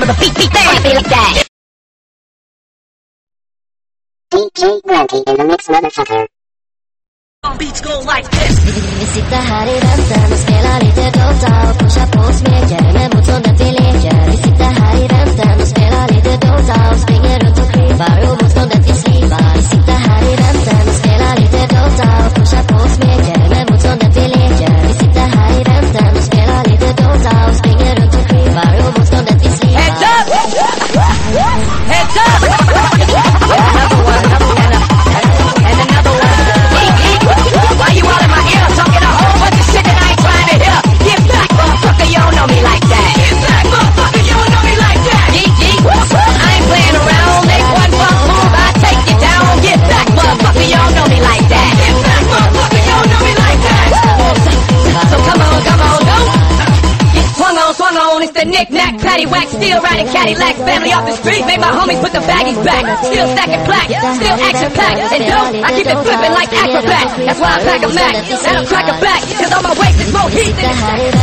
the beat there, be like that. DJ Randy in the mix, motherfucker. Beats go like this. Vi sitter här i väntan och spelar lite Dota och pushar på och smeker med motståndet vi leker. Vi sitter här i väntan och spelar lite Dota och springer runt och krypar och motståndet vi slipar. Vi sitter här i väntan och spelar lite Dota och pushar på och smeker med motståndet vi leker. Vi sitter här i väntan och spelar lite Dota och springer runt och krypar och motståndet vi slipar. Heads up! Heads up! Another one, and another one. Why you all in my ear talking a whole bunch of shit that I ain't trying to hear? Get back, motherfucker, you don't know me like that. Get back, motherfucker, you don't know me like that. Yeet, yeet, I ain't playing around. Make one fuck move, I take you down. Get back, motherfucker, you don't know me like that. Get back, motherfucker, you don't know me like that. So come on, don't. Swung on, it's the knick-knack, paddywhack, still riding Cadillacs, family off the street, make my homies put the baggies back, still stacking black, still action-packed, and dope, I keep it flipping like acrobat, that's why I pack a Mac, that'll crack a back, cause on my waist is more heat than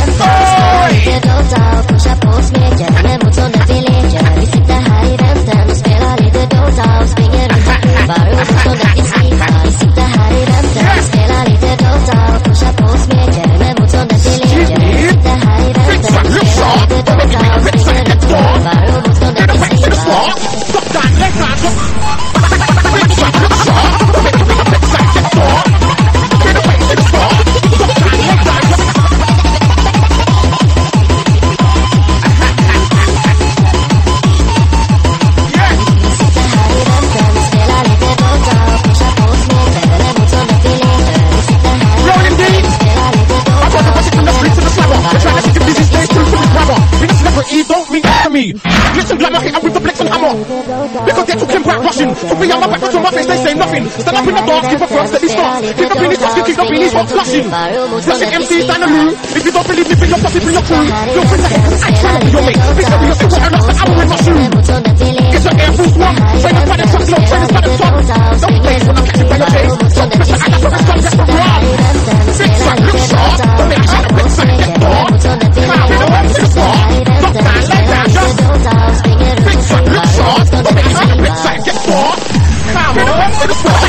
Listen, like my hit, I'm with the flex and hammer. Because they're talking back Russian. Put me on my back, but on my face, they say nothing. Stand up in the dark, give a first, steady start. Kick up in his ass, kick up in his hot flushing. Russian MCs down the loo. If you don't believe me, bring your posse, bring your crew. Your friends ahead, I try to be your mate. Big W, you're still wearing lots of ammo in my shoe. Get your Air Force One. Train up by the truck, low, trainers by the top. Don't play when I'm catching by your face. Stop pressure, I got for rest, rest from wrong. Big track, look sharp. Don't make sure the big track get bored. How we the way to the spot. Lock down, let down, just. Big track, look sharp. Don't make sure the big track get bored. How we the way to the spot.